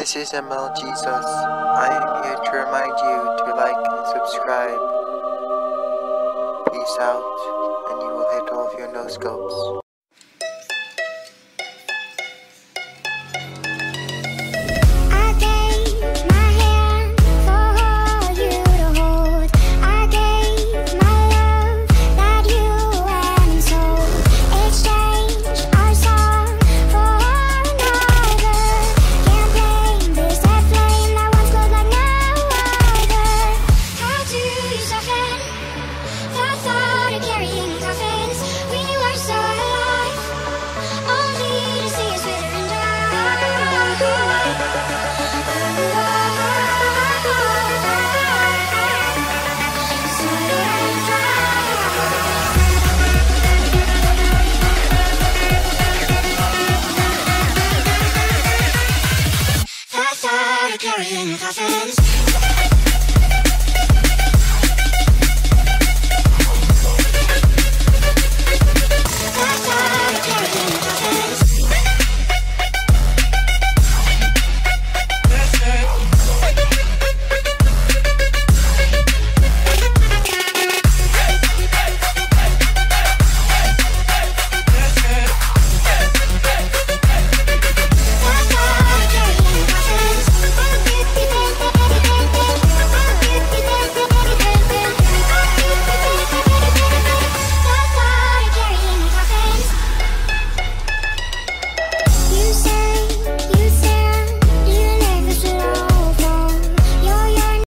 This is ML Jesus. I am here to remind you to like and subscribe. Peace out, and you will hit all of your no scopes. Carrying coffins.